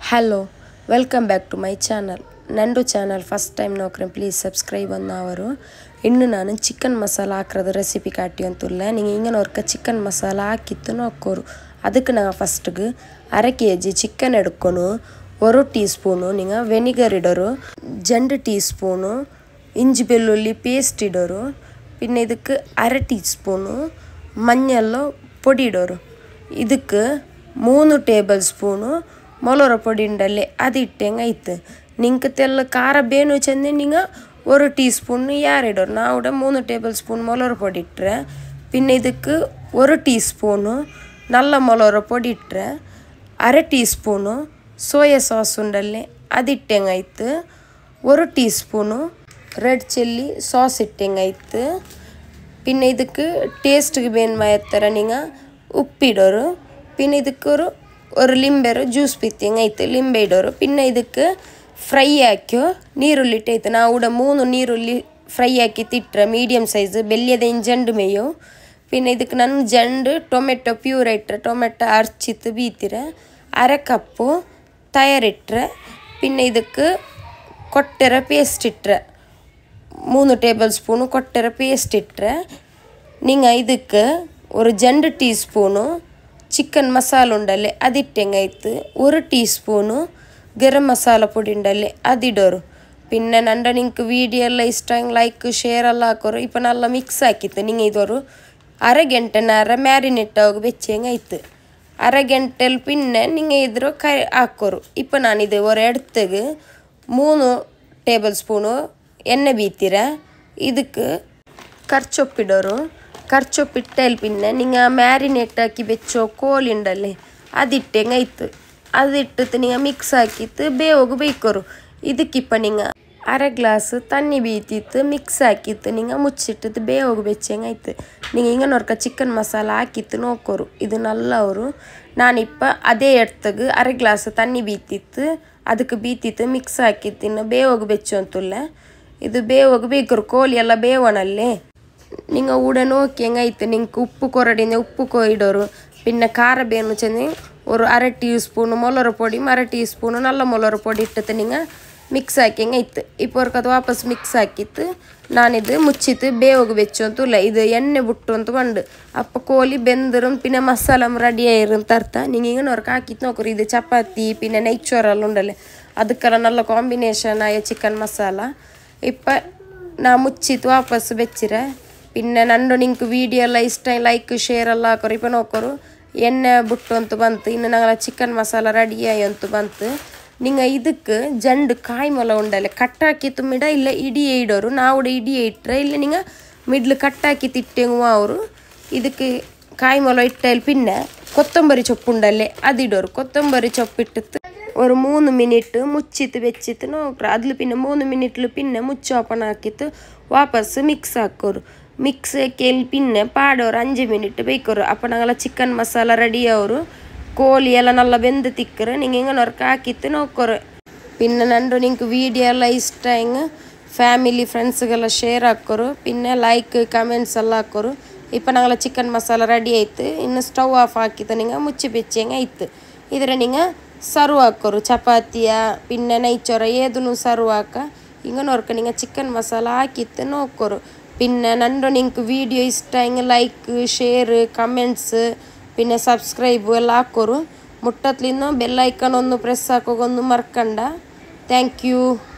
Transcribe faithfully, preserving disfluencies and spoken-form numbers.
Hello, welcome back to my channel. Nandu channel first time nokren please subscribe annavaru. Innu nanu chicken masala hakrada recipe kaattiyantulla. Neenga ingana orka chicken masala haakittu nokkoru. Adukku na first gu one kg chicken edukonu. one teaspoon neenga veniger idoru. two teaspoon inji bellulli paste idoru. Pinne idukku one teaspoon manjallu podi idoru. Idukku three tablespoon ಮೊಲರ podi ಉಂಡಲ್ಲಿ ಅದು ಇಟ್ಟಂಗೆ ಆಯ್ತು ನಿಂಗೆ ತೆಲ್ಲ ಖಾರ ಬೇನು ಚೆಂದ ನಿಂಗೆ ಒಂದು tea spoon ಯಾರು ಇಡೋರು ನಾವು ಮೂರು ಟೇಬಲ್ ಸ್ಪೂನ್ ಮೊಲರ ಪೊಡಿ ಇಟ್ಟರೆ ಪಿನ್ನ ಇದಕ್ಕೆ ಒಂದು ಟೀ ಸ್ಪೂನು ನಲ್ಲ ಮೊಲರ ಪೊಡಿ ಇಟ್ಟರೆ ಅರೆ ಟೀ ಸ್ಪೂನು ಸೋಯಾ ಸಾಸ್ ಉಂಡಲ್ಲಿ ಅದು ಇಟ್ಟಂಗೆ ಆಯ್ತು ಒಂದು teaspoon red chilli sauce ಇಟ್ಟಂಗೆ ಆಯ್ತು ಪಿನ್ನ ಇದಕ್ಕೆ ಟೇಸ್ಟ್ಗೆ ಬೇನು ಮಾಡ್ತಾರೆ ನಿಂಗೆ ಉಪ್ಪಿಡೋರು ಪಿನ್ನ ಇದಕ್ಕೆ ஒரு ஒரு ಲಿಂಬೆರು ಜ್ಯೂಸ್ ಪಿತ್ತಿಂಗ್ ಐತೆ ಲಿಂಬೆ ಇಡೋರು ಪಿನ್ನ ಇದಕ್ಕೆ ಫ್ರೈ ಹಾಕಿ ನೀರುಳ್ಳಿ ಇಟ್ಟೈತೆ ನಾವು ಕೂಡ ಮೂರು ನೀರುಳ್ಳಿ ಫ್ರೈ ಹಾಕಿ ತಿಟ್ರೆ ಮೀಡಿಯಮ್ ಸೈಜ್ ಬೆಲ್ಲಿಯದ ಜಂಡು ಮೇಯು ಪಿನ್ನ ಇದಕ್ಕೆ ನನ್ನ ಜಂಡು ಟೊಮೆಟೊ ಪ್ಯೂರ್ ಇಟ್ಟರೆ ಟೊಮೆಟೊ ಅರ್ಚಿತ್ತು ಬೀತಿರೆ ಅರೆ ಕಪ್ಪು ತಯಾರಿಟ್ರೆ ಪಿನ್ನ ಇದಕ್ಕೆ ಕೊಟ್ಟೆರ ಪೇಸ್ಟ್ ಇಟ್ಟರೆ ಮೂರು ಟೇಬಲ್ ಸ್ಪೂನು ಕೊಟ್ಟೆರ ಪೇಸ್ಟ್ ಇಟ್ಟರೆ ನಿಂಗೆ ಇದಕ್ಕೆ ஒரு ಜಂಡು ಟೀ ಸ್ಪೂನು ಚಿಕನ್ ಮಸಾಲ ಉಂಡಲ್ಲಿ ಅದಿಟ್ಟಂಗೆ ಆಯ್ತು ಒಂದು ಟೀ ಸ್ಪೂನು ಗರಂ ಮಸಾಲ ಪುಡಿ ಉಂಡಲ್ಲಿ ಅದಿಡೋರು ಪಿನ್ನ ನಂಡ ನಿಂಗೆ ವೀಡಿಯೋ ಎಲ್ಲ ಇಷ್ಟ ಲೈಕ್ ಶೇರ್ ಎಲ್ಲ ಹಾಕೋರು ಇಪ್ಪ ನಲ್ಲ ಮಿಕ್ಸ್ ಹಾಕಿತ್ತು ನಿಂಗೆ ಇದವರು ಅರೆ ಗಂಟೆನಾರ ಮ್ಯಾರಿನೇಟ್ ಆಗಿ ಬೆಚ್ಚಂಗೆ ಆಯ್ತು ಅರೆ ಗಂಟೆಲಿ ಪಿನ್ನ ನಿಂಗೆ ಇದ್ರು ಕೈ ಹಾಕೋರು ಇಪ್ಪ ನಾನಿದು ஒரு ಎಡ್ತಗೆ ಮೂರು ಟೇಬಲ್ ಸ್ಪೂನು ಎಣ್ಣೆ ಬೀತಿರ ಇದಕ್ಕೆ ಕರ್ಚೊಪ್ಪಿಡೋರು ಕರ್ಚೊಪ್ಪಿಟ್ಟಲ್ಲಿ ಪಿನ್ನ ನಿಂಗೆ ಮ್ಯಾರಿನೇಟ್ ಹಾಕಿ ಬೆಚ್ಚೋ ಕೋಳಿ ಉಂಡಲ್ಲಿ ಅದಿಟ್ಟಂಗೆ ಆಯ್ತು ಅದಿಟ್ಟು ನಿಂಗೆ ಮಿಕ್ಸ್ ಹಾಕಿತ್ತು ಬೇಯೋಗು ಬೇಯ್ಕೋರು ಇದಕ್ಕಿಪ್ಪ ನಿಂಗೆ ಅರೆ ಗ್ಲಾಸ್ ತಣ್ಣಿ ಬೀತಿತ್ತು ಮಿಕ್ಸ್ ಹಾಕಿತ್ತು ನಿಂಗೆ ಮುಚ್ಚಿಟ್ಟಿತ್ತು ಬೇಯೋಗು ಬೆಚ್ಚಂಗೆ ಆಯ್ತು ನಿಂಗೆ ಹಿಂಗೆ ನೋಡ್ಕ ಚಿಕನ್ ಮಸಾಲ ಹಾಕಿತ್ತು ನೋಕೋರು ಇದು ನಲ್ಲ ಅವರು ನಾನಿಪ್ಪ ಅದೇ ಎಡ್ತಗೆ ಅರೆ ಗ್ಲಾಸ್ ತಣ್ಣಿ ಬೀತಿತ್ತು ಅದಕ್ಕೆ ಬೀತಿತ್ತು ಮಿಕ್ಸ್ ಹಾಕಿತ್ತು ಇನ್ನು ಬೇಯೋಗು ಬೆಚ್ಚು ಅಂತುಲ್ಲ ಇದು ಬೇಯೋಗು ಬೇಯ್ಕೋರು ಕೋಳಿ ಎಲ್ಲ ಬೇವಣಲ್ಲೇ ನಿಂಗೆ ಊಡ ನೋಕಿ ಹೆಂಗಾಯ್ತು ನಿಂಗೆ ಉಪ್ಪು ಕೊರಡಿಂದ ಉಪ್ಪು ಕೊಯ್ಡೋರು ಪಿನ್ನ ಖಾರ ಬೇನು ಚೆಂದ ಒಂದು ಅರೆ ಟೀ ಸ್ಪೂನು ಮೊಲರ ಪೊಡಿ ಅರೆ ಟೀ ಸ್ಪೂನು ನಲ್ಲ ಮೊಲರ ಪೊಡಿ ಇಟ್ಟತ್ತು ನಿಂಗೆ ಮಿಕ್ಸ್ ಹಾಕಿ ಹೆಂಗಾಯ್ತು ಇಪ್ಪರ್ಕದು ವಾಪಸ್ ಮಿಕ್ಸ್ ಹಾಕಿತ್ತು ನಾನಿದು ಮುಚ್ಚಿತ್ತು ಬೇಯೋಗು ಬೆಚ್ಚು ಅಂತೂ ಇದು ಎಣ್ಣೆ ಬಿಟ್ಟು ಅಂತ ಬಂದು ಅಪ್ಪ ಕೋಳಿ ಬೆಂದರು ಪಿನ್ನ ಮಸಾಲ ರೆಡಿ ಆಯಿರಂತ ಅರ್ಥ ನಿಂಗೆ ಹಿಂಗೆ ನೋರ್ಕ ಹಾಕಿತ್ತು ನೋಕ್ರಿ ಇದು ಚಪಾತಿ ಪಿನ್ನ ನೈಚೋರಲ್ಲ ಉಂಡಲೆ ಅದಕ್ಕೆಲ್ಲ ನಲ್ಲ ಕಾಂಬಿನೇಷನ್ ಆಯ ಚಿಕನ್ ಮಸಾಲ ಇಪ್ಪ ನಾ ಮುಚ್ಚಿತ್ತು ವಾಪಸ್ ಬೆಚ್ಚಿರ ಪಿನ್ನ ನಂಡು ನಿಂಗೆ ವೀಡಿಯೋ ಎಲ್ಲ ಇಷ್ಟ ಲೈಕ್ ಶೇರ್ ಎಲ್ಲ ಹಾಕೋರು ಇಪ್ಪ ನೋಕೋರು ಎಣ್ಣೆ ಬಿಟ್ಟು ಅಂತ ಬಂತು ಇನ್ನು ನಂಗೆ ಚಿಕನ್ ಮಸಾಲ ರೆಡಿ ಆಯಿ ಅಂತ ಬಂತು ನಿಂಗೆ ಇದಕ್ಕೆ ಜಂಡು ಕಾಯಿ ಮೊಲ ಉಂಡಲ್ಲ ಕಟ್ಟಾಕಿ ತುಂಬಿಡ ಇಲ್ಲ ಇಡಿ ಇಡೋರು ನಾವು ಇಡಿ ಇಟ್ಟರೆ ಇಲ್ಲ ನಿಂಗೆ ಮಿಡ್ಲು ಕಟ್ಟಾಕಿ ತಿಟ್ಟೆಂಗು ಅವರು ಇದಕ್ಕೆ ಕಾಯಿ ಮೊಲ ಇಟ್ಟಲ್ಲಿ ಪಿನ್ನ ಕೊತ್ತಂಬರಿ ಸೊಪ್ಪು ಉಂಡಲ್ಲೇ ಅದಿಡೋರು ಕೊತ್ತಂಬರಿ ಸೊಪ್ಪು ಇಟ್ಟಿತ್ತು ஒரு மூணு மினிட் முச்சித்து வெச்சித்து நோக்குற அதில் பின்ன மூணு மினிட்ல பின்ன முச்சு ஓப்பன் ಹಾಕಿತ್ತು ವಾಪಸ್ ಮಿಕ್ಸ್ ಹಾಕೋರು ಮಿಕ್ಸ್ ಹಾಕಿ ಪಿನ್ನ ಪಾಡೋರು ಅಂಜು ಮಿನಿಟ್ ಬೇಯ್ಕೋರು ಅಪ್ಪ ನಂಗೆಲ್ಲ ಚಿಕನ್ ಮಸಾಲ ರೆಡಿ ಅವರು ಕೋಳಿ ಎಲ್ಲ ನಲ್ಲ ಬೆಂದು ತಿಕ್ಕರು ನಿಂಗೆ ಹಿಂಗೆ ನೊರ್ಕ ಹಾಕಿತ್ತು ನೋಕೋರು ಪಿನ್ನ ನಂಡು ನಿಂಗೆ ವೀಡಿಯೋ ಎಲ್ಲ ಇಷ್ಟ ಹಿಂಗೆ ಫ್ಯಾಮಿಲಿ ಫ್ರೆಂಡ್ಸ್ಗೆಲ್ಲ ಶೇರ್ ಹಾಕೋರು ಪಿನ್ನ ಲೈಕ್ ಕಮೆಂಟ್ಸ್ ಎಲ್ಲ ಹಾಕೋರು ಇಪ್ಪ ನಂಗೆಲ್ಲ ಚಿಕನ್ ಮಸಾಲ ರೆಡಿ ಆಯ್ತು ಇನ್ನು ಸ್ಟವ್ ಆಫ್ ಹಾಕಿತ್ತು ನಿಂಗೆ ಮುಚ್ಚಿ ಬೆಚ್ಚಂಗೆ ಆಯ್ತು ಇದ್ರೆ ನಿಂಗೆ ಸರ್ವ್ ಹಾಕೋರು ಚಪಾತಿಯ ಪಿನ್ನ ನೈಚೋರ ಏದೂ ಸರ್ವ್ ಹಾಕ ಹಿಂಗೆ ನೋಡ್ಕ ನಿಂಗೆ ಚಿಕನ್ ಮಸಾಲ ಹಾಕಿತ್ತು ನೋಕೋರು ಪಿನ್ನ ನಂಡು ನಿಂಗೆ ವೀಡಿಯೋ ಇಷ್ಟ ಹಿಂಗೆ ಲೈಕ್ ಶೇರ್ ಕಮೆಂಟ್ಸ್ ಪಿನ್ನ ಸಬ್ಸ್ಕ್ರೈಬ್ ಎಲ್ಲ ಹಾಕೋರು ಮುಟ್ಟತ್ಲಿಂದ ಬೆಲ್ ಐಕನ್ ಒಂದು ಪ್ರೆಸ್ ಹಾಕೋಗೊಂದು ಮರ್ಕಂಡ ಥ್ಯಾಂಕ್ ಯು